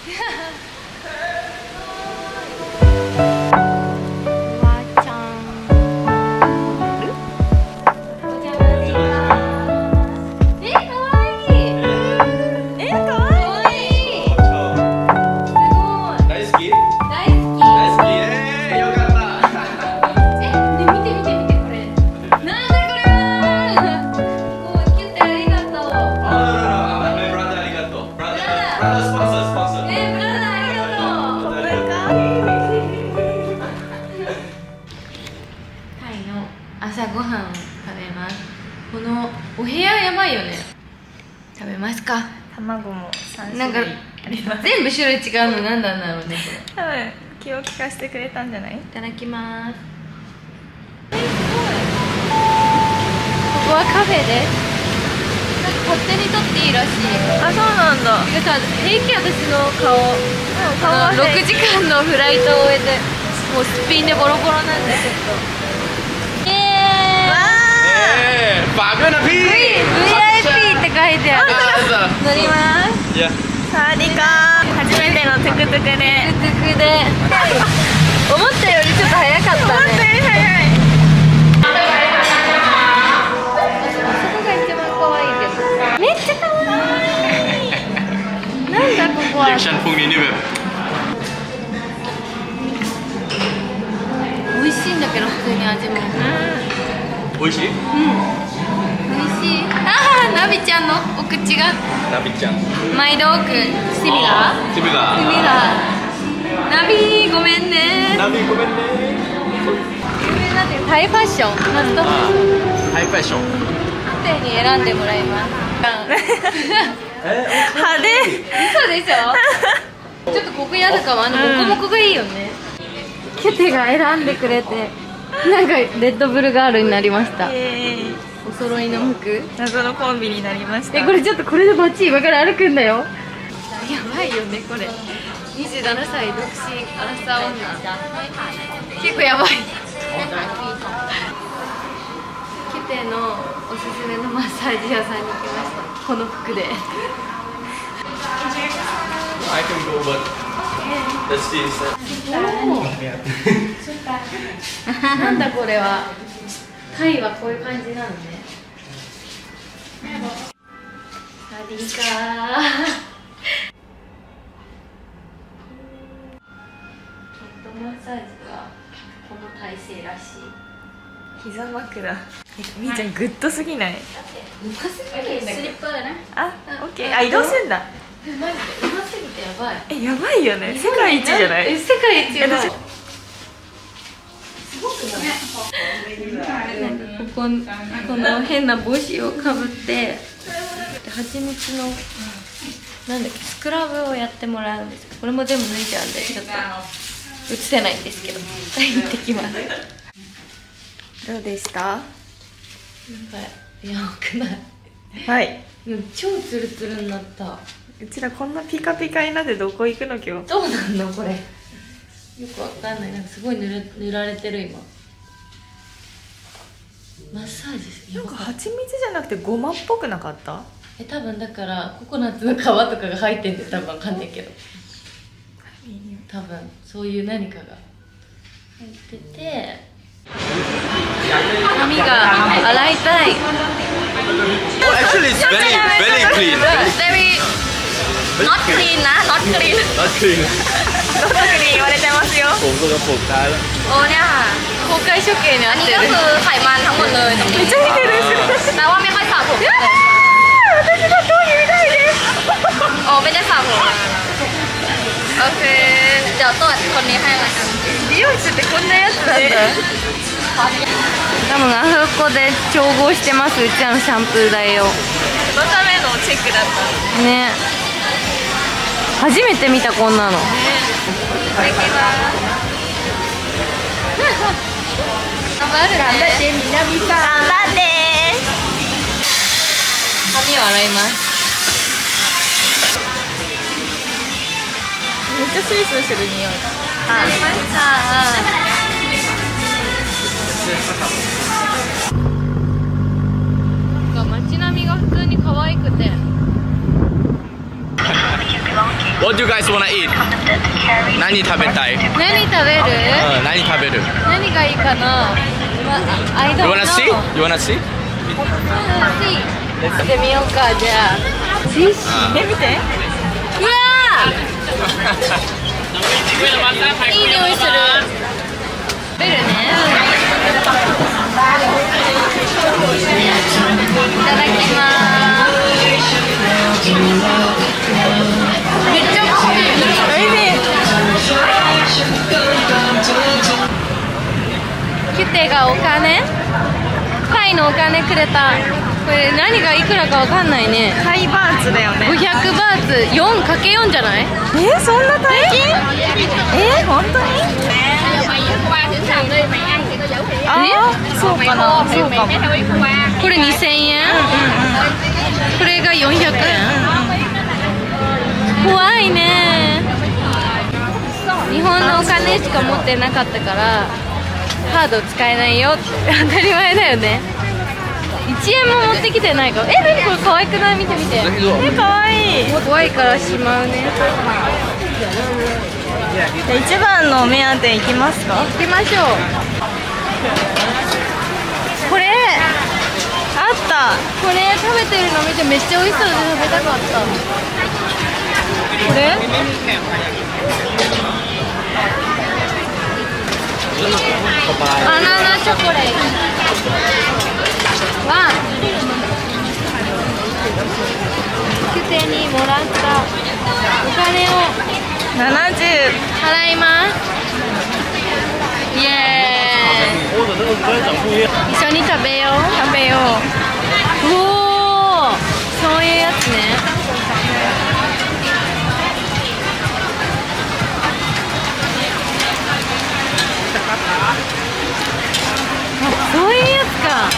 朝ごはんを食べます。このお部屋やばいよね。食べますか。 卵も3 なんか種類あります。 全部種類違うの何なんだろうね。 多分気を利かせてくれたんじゃない？ いただきます。ここはカフェです。なんか勝手に撮っていいらしい。 あ、そうなんだ。 てかさ、平気私の顔。 顔は 6時間のフライトを終えて、もうすっぴんでボロボロなんでちょっと。 ฝากด้วยนะพี่ VIP って書いてある。乗ります。 サワディーカー。初めてのトゥクトゥクで。 トゥクトゥクで。思ったよりちょっと早かったね。 思ったより早い。 そこが一番可愛いけど。めっちゃ可愛い。なんだここは。 リアクションพวกนี้นี่แบบ美味しいんだけど普通に味も。 美味しい？ うん。美味しい。ああ、ナビちゃんのお口が。 ナビちゃん。 マイドーク、シミラ。 シミラ。 シミラ。ナビごめんね。 ナビごめんね。 有名なんでタイファッション。マストファッション。 ハイファッション。 手に選んでもらいます。 派手。 嘘でしょ。ちょっとここやるかも。モコモコがいいよね。キュテが選んでくれて。なんかレッドブルガールになりました。お揃いの服。 謎のコンビになりました。 これちょっとこれでバッチリ今から歩くんだよ。やばいよねこれ。27歳独身アラサー女。結構やばい。キュテのおすすめのマッサージ屋さんに行きました。この服で。 I can go but that's the inside. なんだこれは。タイはこういう感じなのね。サディカー。マッサージはこの体勢らしい。 膝枕。みーちゃんグッドすぎない？ うますぎるんだけど。スリッパだね。 あ、オッケー。あ、移動すんだ。 マジでうますぎてやばい。 やばいよね。世界一じゃない？ 世界一やばい。すごくない？この変な帽子をかぶって蜂蜜のなんだっけスクラブをやってもらうんですけど、これも全部脱いじゃうんでちょっと映せないんですけど行ってきます。 どうでした？ やばくない？ はい。 超ツルツルになった。 うちらこんなピカピカになってどこ行くの今日？ どうなんのこれ。よくわかんない。なんかすごい塗られてる今。マッサージなんか蜂蜜じゃなくてごまっぽくなかった？ 多分だからココナッツの皮とかが入ってんで多分わかんないけど、多分そういう何かが入ってて髪が洗いたい。 Oh, actually, it's very clean. Very not clean นะ not clean Not clean. どんなふうに言われてますよ。 ผมก็กระโปรงได้แล้วโอ้เนี่ยค่ะ公開処刑にあってる。อันนี้ก็คือไขมันทั้งหมดเลยตรงนี้めっちゃ見てる。 แปลว่าไม่ค่อยสระผมเลย私の頭皮みたいです。 โอ้ไม่ได้สระผมโอเคเดี๋ยวตรวจคนนี้ให้ละกัน美容室ってこんなやつなんだ。 多分あそこで調合してます。うちらのシャンプー台をそのためのチェックだったね。初めて見たこんなの。 いただきます。 頑張るね。 頑張ってみなみさん。頑張って。 髪を洗います。 めっちゃスイスする匂い。 ありました。街並みが普通に可愛くて。 What do you guys wanna eat? 何食べたい？ 何食べる？ 何食べる？ 何がいいかな？I don't know. You wanna see? You wanna see? 行ってみようか、じゃあ。フィッシュ。見て。うわー。いい匂いする。食べるね。いただきます。めっちゃ美味しい。キュテがお金？タイのお金くれた。これ何がいくらかわかんないね。 タイバーツだよね。 500バーツ 4×4 じゃない？ そんな大金？本当に？そうかな。そうかも。 これ2000円？これが400円？怖いね。日本のお金しか持ってなかったからカード使えないよって当たり前だよね。1円も持ってきてないから。何これ可愛くない？見て見て。 可愛い。 怖いからしまうね。 じゃあ一番のお目当て行きますか？ 行きましょう。これあった。 これ食べてるの見てめっちゃ美味しそうで食べたかった。これバナナチョコレートはキュテにもらったお金を 70 払います。イエーイ。一緒に食べよう。 食べよう。 おお、そういうやつね。そういうやつか。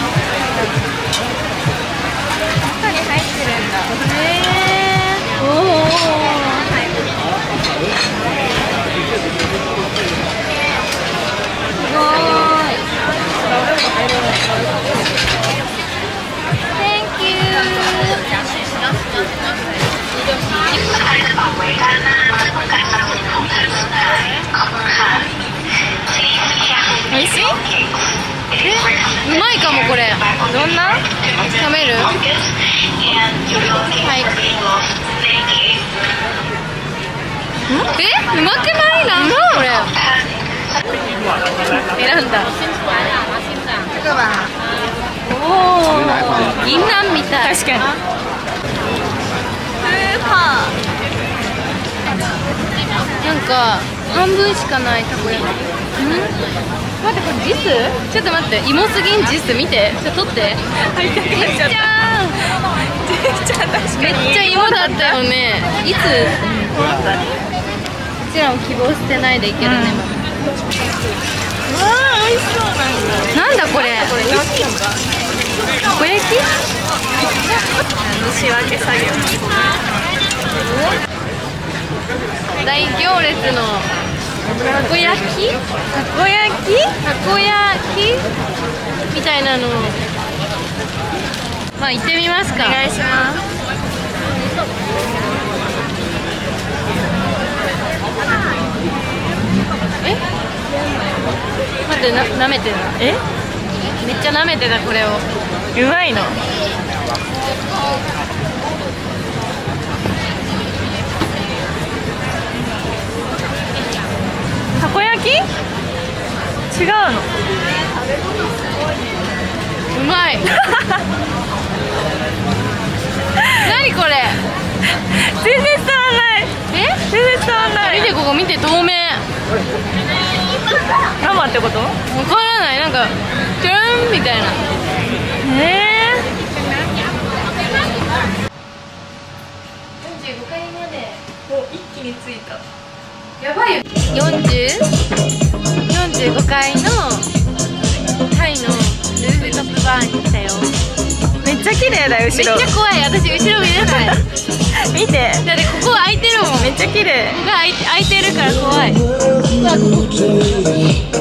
中に入ってるんだ。 おお。すごい。Thank you。 美味しい？ うまいかもこれ。 どんな？ 食べる？はい。うまくない？なんだこれ。選んだ。おお、銀杏みたい。 確かに。スーパー。 なんか半分しかないたこ焼き。待って、これジス？ちょっと待って、芋すぎんジス見て。ちょっと取って。めっちゃめっちゃ芋だったよね。いつ？うちらも希望捨てないでいけるね。 わあ、美味しそうなんだこれ。たこ焼き？ 仕分け作業。 大行列のたこ焼き？ たこ焼き？ たこ焼きみたいなの。まあ行ってみますか。 お願いします。 待って、舐めてる。めっちゃ舐めてたこれを。 うまいの？たこ焼き？違うの？ うまい。何これ？ 全然伝わらない。全然伝わらない。 見て、ここ見て、透明。 生ってこと？ わからない。なんかチュルンみたいな。45階まで一気に着いた。 やばいよ。45階のタイのルーフトップバーに来たよ。 めっちゃ綺麗だよ、後ろ。 めっちゃ怖い。私後ろ見れない。 見て。 だってここ開いてるもん。 めっちゃ綺麗。 ここが開いてるから怖い。うわ、ここ